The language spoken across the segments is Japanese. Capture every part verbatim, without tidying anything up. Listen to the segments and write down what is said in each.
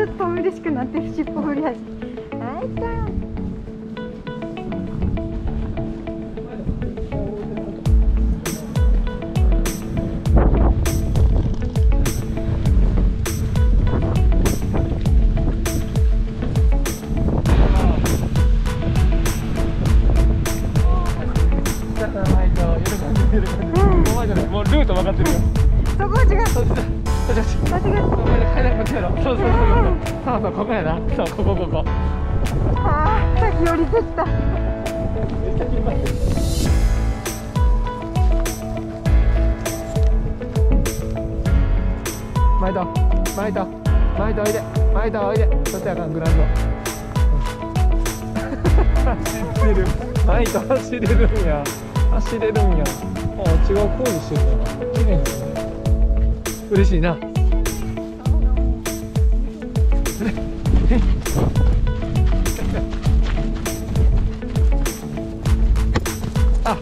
ょっと嬉しくなってる、尻尾振り始め。あいちゃん。 もうルート分かってるよ。 そこは違う。 そうそうそう。 間違えた。 そうそうそうそう。そうそう、ここやな。そう、ここここ。 ああ、先降りてきた。 めっちゃ切りましてる。前と、前と、前とおいで、前とおいで。そっちあかん、グラウンド。走ってる。前と走れるんや。走れるんや。あ、違う工事してるな。綺麗ですね。嬉しいな。あ。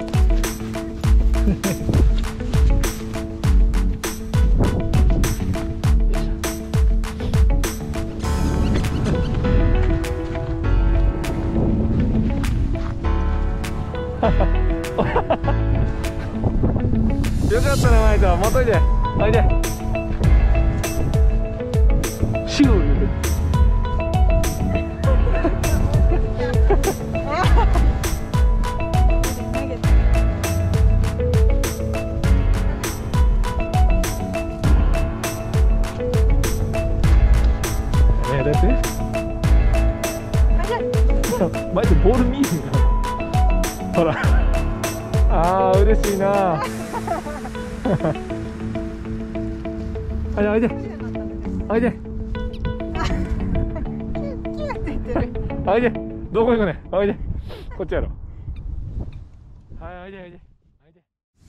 よかったな、マイト。持っといて。おいで。シュー言うて。え、だって。マイトボール見えへんから。ほら。ああ、嬉しいな。おいでおいでおいでおいで、どこ行くねん。おいで、こっちやろ。はい、おいでおいでおいで。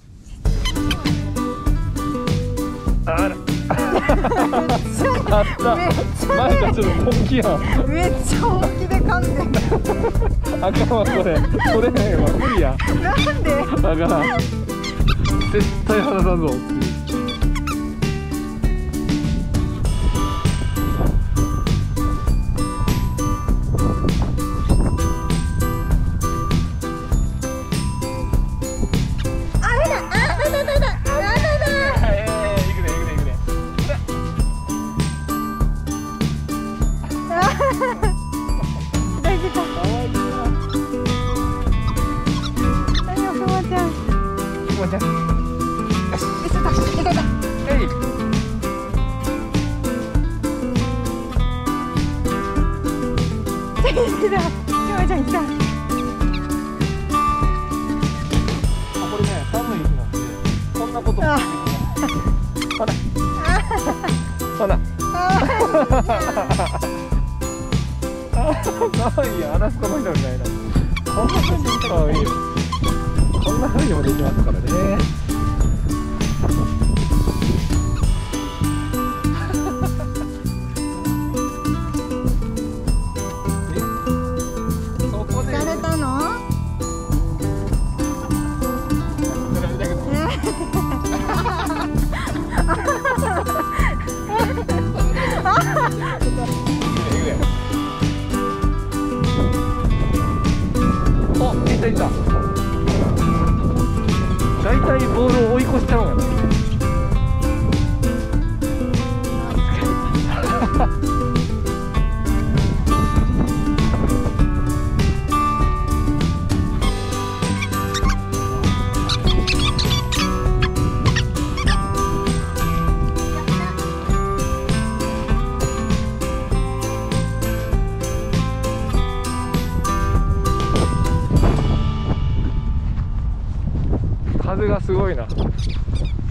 あらあった。前がちょっと本気やん。 めっちゃ本気で噛んで。 あかんわ、これ取れへんわ、無理や。 なんであかん、絶対離さんぞ。ほらかわいいや、アラスカの人みたいな。こんな風にかわいいよ。こんな風にもできますからね。え、そこで疲れたの？ いた。大体ボールを追い越しちゃうんやな。風がすごいな。